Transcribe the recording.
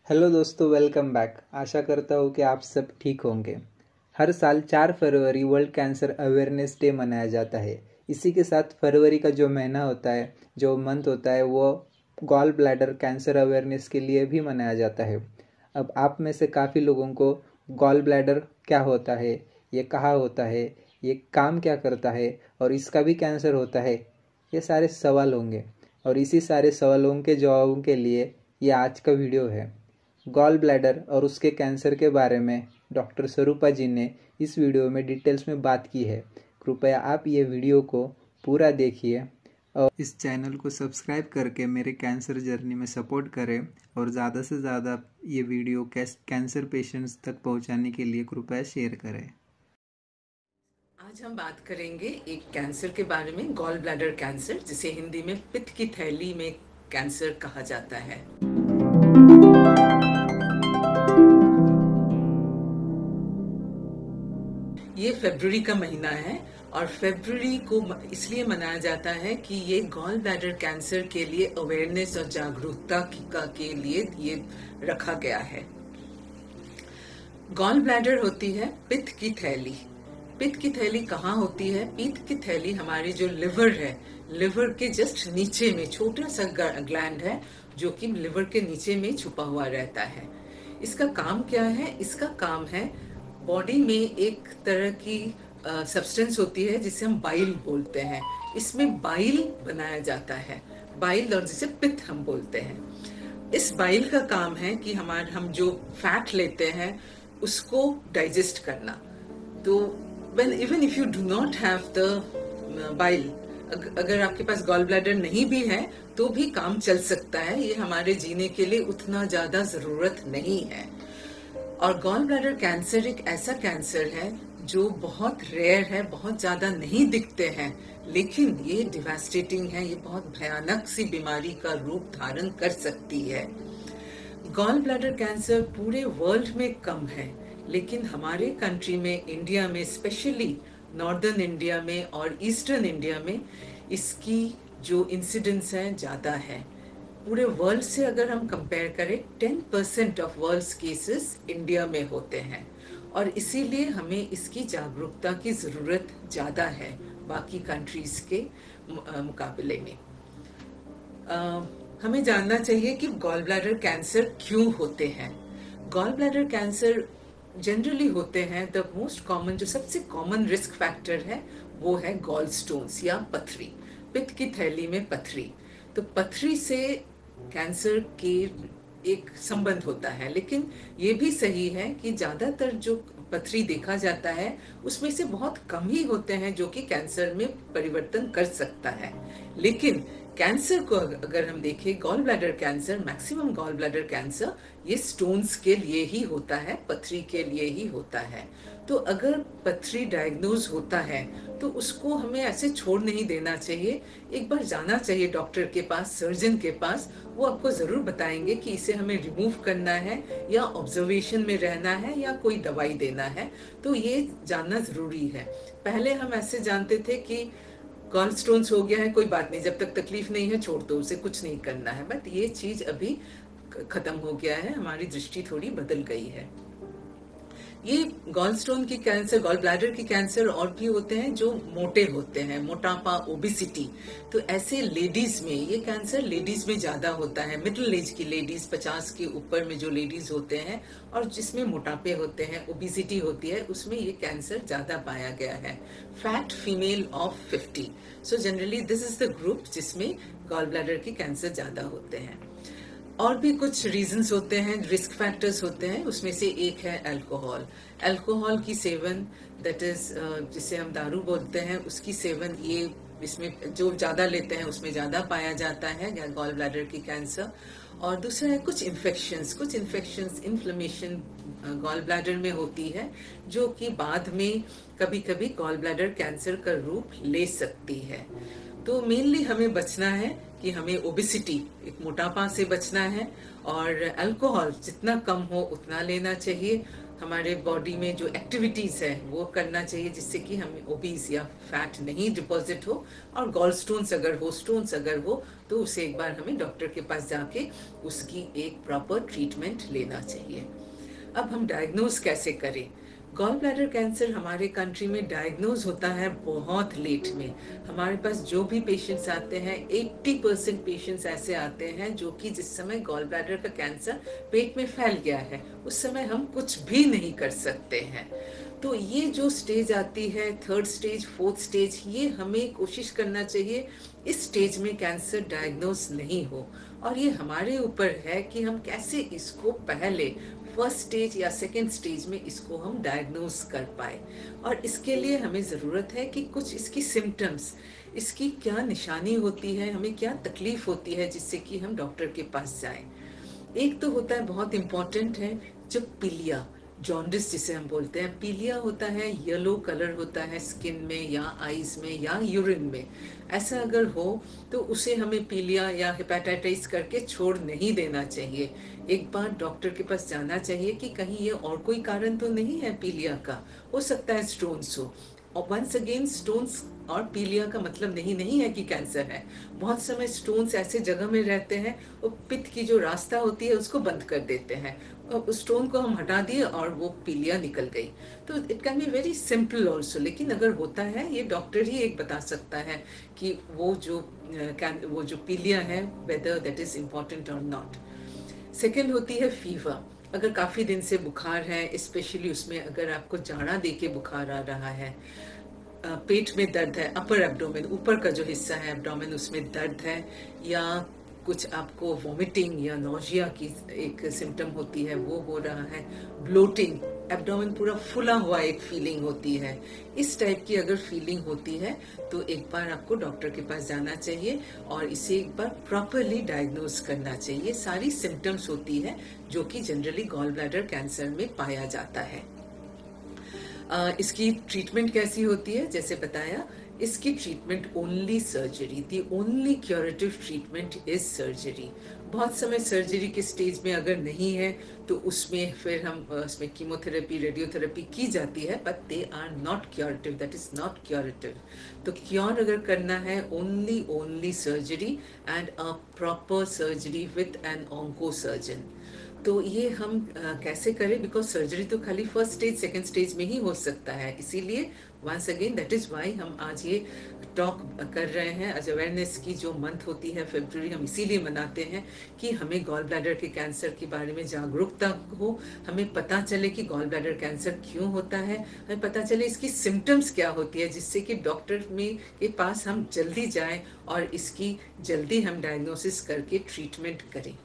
Hello दोस्तों, welcome back. आशा करता हूँ कि आप सब ठीक होंगे। हर साल 4 फरवरी वर्ल्ड कैंसर अवेयरनेस डे मनाया जाता है। इसी के साथ फरवरी का जो महीना होता है, जो मंथ होता है, वो गॉल ब्लैडर कैंसर अवेयरनेस के लिए भी मनाया जाता है। अब आप में से काफ़ी लोगों को गॉल ब्लैडर क्या होता है, ये कहाँ होता है, ये काम क्या करता है और इसका भी कैंसर होता है, ये सारे सवाल होंगे। और इसी सारे सवालों के जवाबों के लिए ये आज का वीडियो है। गॉल ब्लैडर और उसके कैंसर के बारे में डॉक्टर स्वरूपा जी ने इस वीडियो में डिटेल्स में बात की है। कृपया आप ये वीडियो को पूरा देखिए और इस चैनल को सब्सक्राइब करके मेरे कैंसर जर्नी में सपोर्ट करें और ज़्यादा से ज़्यादा ये वीडियो कैंसर पेशेंट्स तक पहुंचाने के लिए कृपया शेयर करें। आज हम बात करेंगे एक कैंसर के बारे में, गॉल ब्लैडर कैंसर, जिसे हिंदी में पित्त की थैली में कैंसर कहा जाता है। ये फरवरी का महीना है और फरवरी को इसलिए मनाया जाता है कि ये गॉल ब्लैडर कैंसर के लिए अवेयरनेस और जागरूकता के लिए ये रखा गया है। गॉल ब्लैडर होती है पित्त की थैली। पित्त की थैली कहाँ होती है? पित्त की थैली हमारी जो लिवर है, लिवर के जस्ट नीचे में छोटा सा ग्लैंड है जो कि लिवर के नीचे में छुपा हुआ रहता है। इसका काम क्या है? इसका काम है, बॉडी में एक तरह की सब्सटेंस होती है जिसे हम बाइल बोलते हैं। इसमें बाइल बनाया जाता है, बाइल, और जिसे पित्त हम बोलते हैं। इस बाइल का काम है कि हम जो फैट लेते हैं उसको डाइजेस्ट करना। तो even if you do not have the bile, अगर आपके पास गॉल ब्लैडर नहीं भी है तो भी काम चल सकता है। ये हमारे जीने के लिए उतना ज्यादा जरूरत नहीं है। और गॉल ब्लैडर कैंसर एक ऐसा कैंसर है जो बहुत रेयर है, बहुत ज्यादा नहीं दिखते हैं, लेकिन ये डिवास्टेटिंग है। ये बहुत भयानक सी बीमारी का रूप धारण कर सकती है। गॉल ब्लैडर कैंसर पूरे वर्ल्ड में कम है, लेकिन हमारे कंट्री में, इंडिया में, स्पेशली नॉर्दर्न इंडिया में और ईस्टर्न इंडिया में इसकी जो इंसिडेंस है ज़्यादा है। पूरे वर्ल्ड से अगर हम कंपेयर करें, 10% ऑफ वर्ल्ड्स केसेस इंडिया में होते हैं और इसीलिए हमें इसकी जागरूकता की ज़रूरत ज़्यादा है बाकी कंट्रीज़ के मुकाबले में। हमें जानना चाहिए कि गॉल ब्लैडर कैंसर क्यों होते हैं। गॉल ब्लैडर कैंसर जनरली होते हैं, द मोस्ट कॉमन, जो सबसे कॉमन रिस्क फैक्टर है वो है गॉल स्टोन्स या पथरी, पित्त की थैली में पथरी। तो पथरी से कैंसर के एक संबंध होता है, लेकिन ये भी सही है कि ज्यादातर जो पथरी देखा जाता है उसमें से बहुत कम ही होते हैं जो कि कैंसर में परिवर्तन कर सकता है। लेकिन कैंसर को अगर हम देखें, gall bladder cancer, maximum gall bladder cancer ये स्टोन्स के लिए ही होता है, पथरी के लिए ही होता है। तो अगर पथरी डायग्नोज होता है तो उसको हमें ऐसे छोड़ नहीं देना चाहिए। एक बार जाना चाहिए डॉक्टर के पास, सर्जन के पास। वो आपको जरूर बताएंगे कि इसे हमें रिमूव करना है या ऑब्जर्वेशन में रहना है या कोई दवाई देना है। तो ये जानना जरूरी है। पहले हम ऐसे जानते थे कि गॉल स्टोन्स हो गया है, कोई बात नहीं, जब तक तकलीफ नहीं है छोड़ दो, उसे कुछ नहीं करना है। बट ये चीज अभी खत्म हो गया है, हमारी दृष्टि थोड़ी बदल गई है। ये गॉल स्टोन की कैंसर, गॉल ब्लैडर की कैंसर और भी होते हैं जो मोटे होते हैं, मोटापा, ओबिसिटी। तो ऐसे लेडीज में ये कैंसर लेडीज में ज्यादा होता है। मिडिल एज की लेडीज, 50 के ऊपर में जो लेडीज होते हैं और जिसमें मोटापे होते हैं, ओबिसिटी होती है, उसमें ये कैंसर ज्यादा पाया गया है। Fat female of 50, so generally this is the group जिसमें गॉल ब्लैडर की कैंसर ज्यादा होते हैं। और भी कुछ रीजंस होते हैं, रिस्क फैक्टर्स होते हैं, उसमें से एक है अल्कोहल। अल्कोहल की सेवन, दैट इज जिसे हम दारू बोलते हैं, उसकी सेवन, ये इसमें जो ज्यादा लेते हैं उसमें ज्यादा पाया जाता है गॉल ब्लैडर की कैंसर। और दूसरा है कुछ इन्फेक्शंस, इन्फ्लेमेशन गॉल ब्लैडर में होती है जो कि बाद में कभी कभी गॉल ब्लैडर कैंसर का रूप ले सकती है। तो मेनली हमें बचना है कि हमें ओबेसिटी, एक मोटापा से बचना है, और अल्कोहल जितना कम हो उतना लेना चाहिए। हमारे बॉडी में जो एक्टिविटीज़ है वो करना चाहिए जिससे कि हमें ओबीज या फैट नहीं डिपॉजिट हो। और गॉल स्टोन्स अगर हो तो उसे एक बार हमें डॉक्टर के पास जाके उसकी एक प्रॉपर ट्रीटमेंट लेना चाहिए। अब हम डायग्नोज कैसे करें? गॉल ब्लैडर कैंसर हमारे कंट्री में डायग्नोज होता है बहुत लेट में। हमारे पास जो भी पेशेंट्स आते हैं, 80% पेशेंट्स ऐसे आते हैं जो कि जिस समय गॉल ब्लैडर का कैंसर पेट में फैल गया है उस समय हम कुछ भी नहीं कर सकते हैं। तो ये जो स्टेज आती है, 3rd स्टेज, 4th स्टेज, ये हमें कोशिश करना चाहिए इस स्टेज में कैंसर डायग्नोज नहीं हो। और ये हमारे ऊपर है कि हम कैसे इसको पहले 1st स्टेज या 2nd स्टेज में इसको हम डायग्नोज कर पाए। और इसके लिए हमें ज़रूरत है कि कुछ इसकी सिम्टम्स, इसकी क्या निशानी होती है, हमें क्या तकलीफ होती है जिससे कि हम डॉक्टर के पास जाएं। एक तो होता है, बहुत इम्पॉर्टेंट है, जब पीलिया, जॉन्डिस जिसे हम बोलते हैं, पीलिया होता है, येलो कलर होता है स्किन में या आईज में या यूरिन में, ऐसा अगर हो तो उसे हमें पीलिया या हेपेटाइटिस करके छोड़ नहीं देना चाहिए। एक बार डॉक्टर के पास जाना चाहिए कि कहीं ये और कोई कारण तो नहीं है पीलिया का, हो सकता है स्टोन्स हो। और वंस अगेन, स्टोन्स और पीलिया का मतलब नहीं है कि कैंसर है। बहुत समय स्टोन्स ऐसे जगह में रहते हैं, वो पित्त की जो रास्ता होती है उसको बंद कर देते हैं, और उस स्टोन को हम हटा दिए और वो पीलिया निकल गई। तो it can be very simple also, लेकिन अगर होता है, ये डॉक्टर ही एक बता सकता है कि वो जो पीलिया है वेदर दैट इज इम्पोर्टेंट और नॉट। सेकेंड होती है फीवर। अगर काफ़ी दिन से बुखार है, स्पेशली उसमें अगर आपको जाड़ा दे के बुखार आ रहा है, पेट में दर्द है, अपर एब्डोमेन, ऊपर का जो हिस्सा है एब्डोमेन, उसमें दर्द है, या कुछ आपको वॉमिटिंग या नोजिया की एक सिम्टम होती है वो हो रहा है, ब्लोटिंग, एब्डोमेन पूरा फुला हुआ एक फीलिंग होती है, इस टाइप की अगर फीलिंग होती है तो एक बार आपको डॉक्टर के पास जाना चाहिए और इसे एक बार प्रॉपरली डायग्नोज करना चाहिए। सारी सिम्टम्स होती है जो कि जनरली गॉल ब्लैडर कैंसर में पाया जाता है। इसकी ट्रीटमेंट कैसी होती है? जैसे बताया, इसकी treatment only surgery, the only curative treatment is surgery. बहुत समय सर्जरी के स्टेज में अगर नहीं है तो उसमें फिर हम उसमें कीमोथेरेपी, रेडियोथेरेपी की जाती है, but they are not curative, that is not curative. तो क्योर अगर करना है, only surgery and a proper surgery with an onco surgeon. तो ये हम कैसे करें? बिकॉज सर्जरी तो खाली 1st स्टेज 2nd स्टेज में ही हो सकता है, इसीलिए once again that is why हम आज ये टॉक कर रहे हैं। आज अवेयरनेस की जो मंथ होती है फरवरी, हम इसीलिए मनाते हैं कि हमें गॉल ब्लैडर के कैंसर के बारे में जागरूकता हो, हमें पता चले कि गॉल ब्लैडर कैंसर क्यों होता है, हमें पता चले इसकी सिम्टम्स क्या होती है, जिससे कि डॉक्टर में के पास हम जल्दी जाएं और इसकी जल्दी हम डायग्नोसिस करके ट्रीटमेंट करें।